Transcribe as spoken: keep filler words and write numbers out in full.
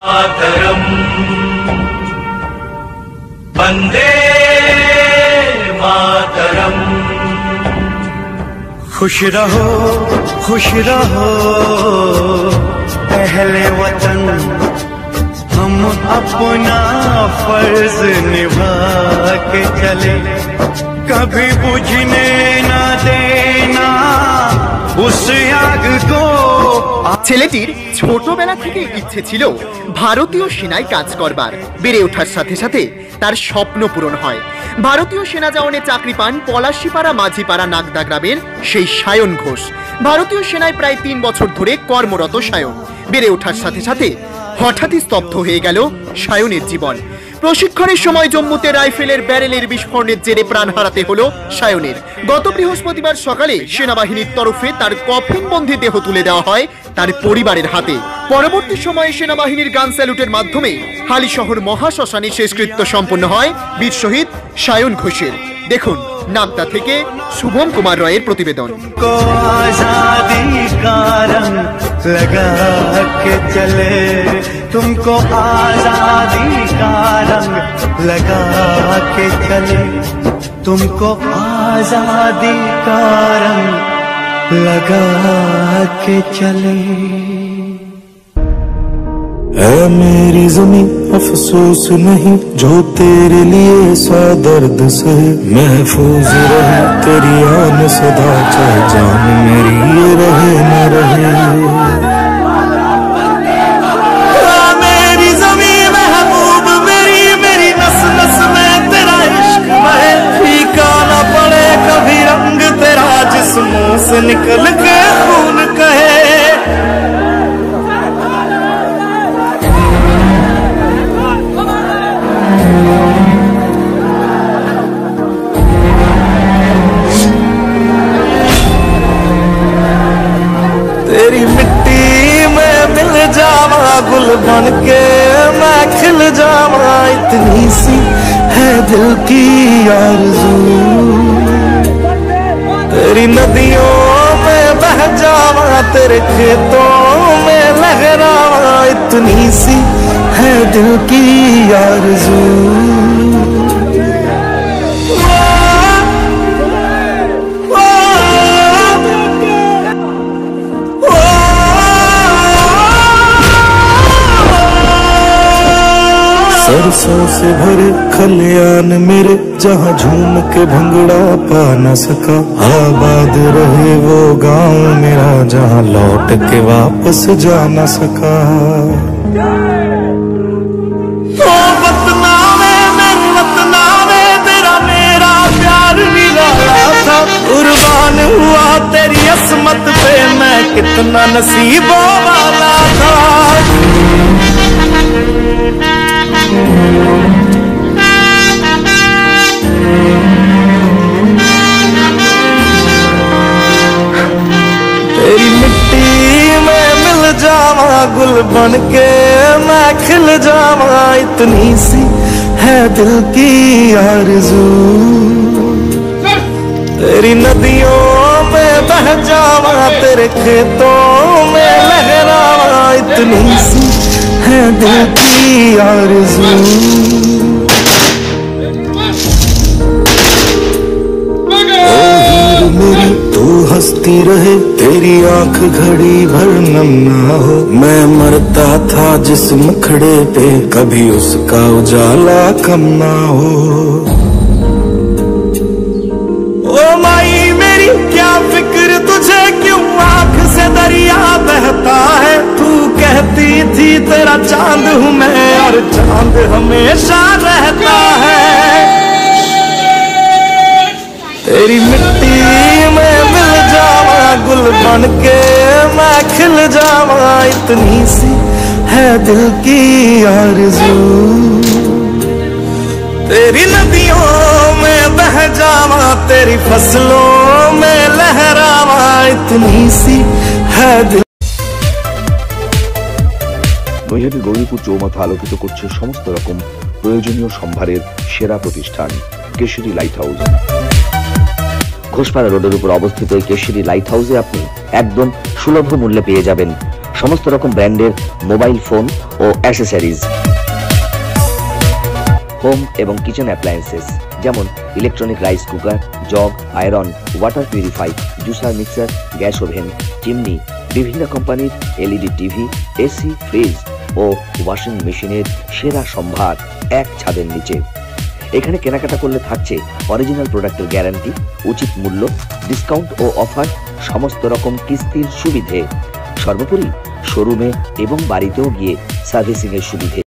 मातरम वंदे मातरम। खुश रहो खुश रहो अहले वतन, हम अपना फर्ज निभा के चले, कभी बुझने ना देना उस आग को। ছেলেটির ছোটবেলা থেকে ইচ্ছে ছিল ভারতীয় সেনায় কাজ করবার। বেড়ে ওঠার সাথে সাথে তার স্বপ্ন পূরণ হয়। ভারতীয় সেনা জওয়ানে চাকরি পান পলাশীপাড়া মাঝিপাড়া নাগদা গ্রামের সেই সায়ন ঘোষ। ভারতীয় সেনায় প্রায় তিন বছর ধরে কর্মরত সায়ন। বেড়ে ওঠার সাথে সাথে হঠাৎই স্তব্ধ হয়ে গেল সায়নের জীবন। প্রশিক্ষণের সময় জম্মুতে রাইফেলের ব্যারেলের বিস্ফোরণের জেরে প্রাণ হারাতে হলো সায়নের। গত বৃহস্পতিবার সকালে সেনাবাহিনীর তরফে তার কফিনবন্দি দেহ তুলে দেওয়া হয় তার পরিবারের হাতে। পরবর্তী সময়ে সেনাবাহিনীর গান স্যালুটের মাধ্যমে হালিশহর মহাশ্মশানে শেষকৃত্য সম্পন্ন হয় বীর শহীদ সায়ন ঘোষের। দেখুন নাগদা থেকে শুভম কুমার রায়ের প্রতিবেদন। लगा के चले तुमको आजादी का रंग लगा के चले, तुमको आजादी का रंग लगा के चले। ऐ मेरी ज़मीं अफसोस नहीं जो तेरे लिए सौ दर्द सहे, महफूज रहे तेरी आन सदा चाहे जान मेरी ये रहे न रहे। मेरी ज़मीं महबूब मेरी, मेरी नस नस में तेरा इश्क बहे, फीका न पड़े कभी रंग तेरा जिस्मों से निकल के खून कहे। तेरी मिट्टी में मिल जावा गुल बन के मैं खिल जावा, इतनी सी है दिल की आरज़ू। तेरी नदियों में बह जावा तेरे खेतों में लहरावा, इतनी सी है दिल की आरज़ू। सरसों से भरे खलियान मेरे जहाँ झूम के भंगड़ा पा न सका, आबाद रहे वो गांव मेरा जहाँ लौट के वापस जा न सका। ओ वतना में मेरे वतना में तेरा मेरा प्यार निराला था, कुर्बान हुआ तेरी असमत पे मैं कितना नसीबों वाला था। तेरी मिट्टी में मिल जावा गुल बन के मैं खिल जावा, इतनी सी है दिल की आरज़ू। तेरी नदियों में बह जावा तेरे खेतों में लहरावा, इतनी सी है दिल की आरज़ू। मेरी तू हंसती रहे तेरी आंख घड़ी भर नम ना हो, मैं मरता था जिस मुखड़े पे कभी उसका उजाला कम ना हो। ओ माई मेरी क्या फिक्र तुझे क्यों आंख से दरिया बहता है, तू कहती थी तेरा चांद हूँ मैं और चांद हमेशा रहता है। तेरी मिट्टी में मिल जावा गुल बन के मैं खिल जावा, इतनी सी है दिल की आरज़ू। तेरी नदियों में बह जावा तेरी फसलों में लहरावा, इतनी सी है दिल। নৈহাটি গৌরীপুর চৌমাথা আলোকিত করছে সমস্ত রকম প্রয়োজনীয় সম্ভারের সেরা প্রতিষ্ঠান কেশরী লাইট হাউস। ঘোষপাড়া রোডের উপর অবস্থিত এই কেশরী লাইট হাউসে আপনি একদম সুলভ মূল্যে পেয়ে যাবেন সমস্ত রকম ব্র্যান্ডের মোবাইল ফোন ও অ্যাসেসরিজ, হোম এবং কিচেন অ্যাপ্লায়েন্সেস যেমন electronic rice cooker, jug, iron, water purify, juicer, mixer, gas oven, chimney, বিভিন্ন কোম্পানির এলইডি টিভি, এসি, ফ্রিজ ও ওয়াশিং মেশিনের সেরা সম্ভার এক ছাদের নিচে। এখানে কেনাকাটা করলে থাকছে অরিজিনাল প্রোডাক্টের গ্যারান্টি, উচিত মূল্য, ডিসকাউন্ট ও অফার, সমস্ত রকম কিস্তির সুবিধে, সর্বোপরি শোরুমে এবং বাড়িতেও গিয়ে সার্ভিসিং এর সুবিধে।